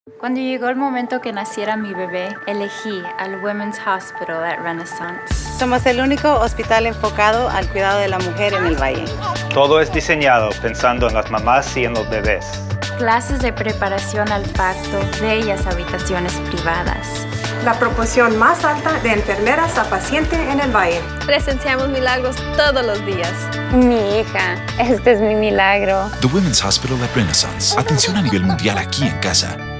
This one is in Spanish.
Cuando llegó el momento que naciera mi bebé, elegí al Women's Hospital at Renaissance. Somos el único hospital enfocado al cuidado de la mujer en el Valle. Todo es diseñado pensando en las mamás y en los bebés. Clases de preparación al parto, bellas habitaciones privadas. La proporción más alta de enfermeras a paciente en el Valle. Presenciamos milagros todos los días. Mi hija, este es mi milagro. The Women's Hospital at Renaissance. Atención a nivel mundial aquí en casa.